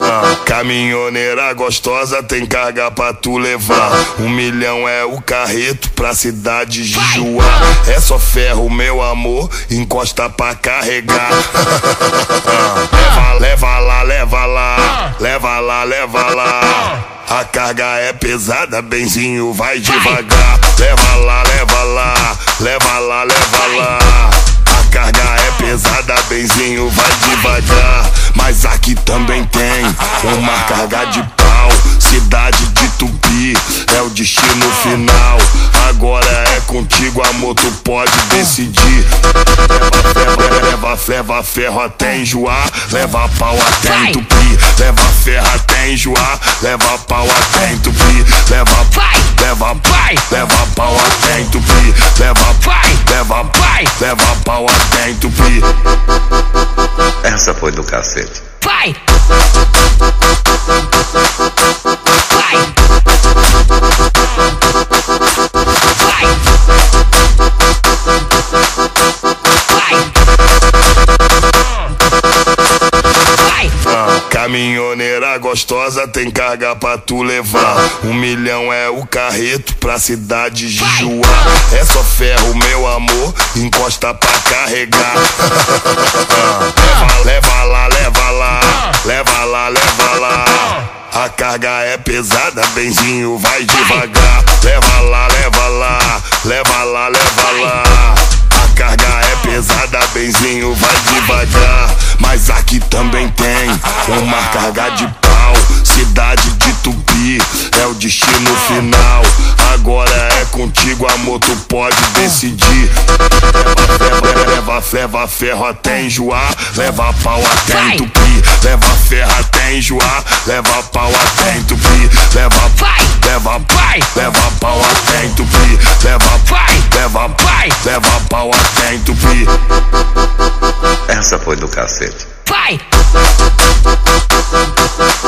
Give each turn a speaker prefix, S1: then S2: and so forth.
S1: Caminhoneira gostosa tem carga pra tu levar. 1 milhão é o carreto pra cidade de Juá. É só ferro, meu amor, encosta pra carregar. Leva lá, leva lá, leva lá, leva lá. A carga é pesada, benzinho, vai devagar. Leva lá, leva lá, leva lá, leva lá. A carga é pesada, benzinho, vai devagar. Mas aqui também tem uma carga de pau. Cidade de Tupi é o destino final. Agora é contigo, amor, tu pode decidir. Leva ferro até enjoar, leva pau até entupir. Leva ferro até enjoar, leva pau até entupir. Leva pau até entupir. Leva pau até entupir.
S2: Essa foi do cacete.
S3: Vai!
S1: Caminhoneira gostosa tem carga pra tu levar. 1 milhão é o carreto pra cidade de Juá. É só ferro, meu amor, encosta pra carregar. Leva lá, leva lá, leva lá, leva lá. A carga é pesada, benzinho, vai devagar. Leva lá, leva lá, leva lá, leva lá. A carga é pesada, benzinho, vai devagar. Mas aqui também tem uma carga de pau. Cidade de Tupi é o destino final. Agora é contigo, amor, tu pode decidir. Leva ferro até enjoar, leva pau até entupir. Leva ferro até enjoar, leva pau até entupir. Leva pau até entupir. Leva pau até entupir.
S2: Essa foi do cacete.
S3: Vai!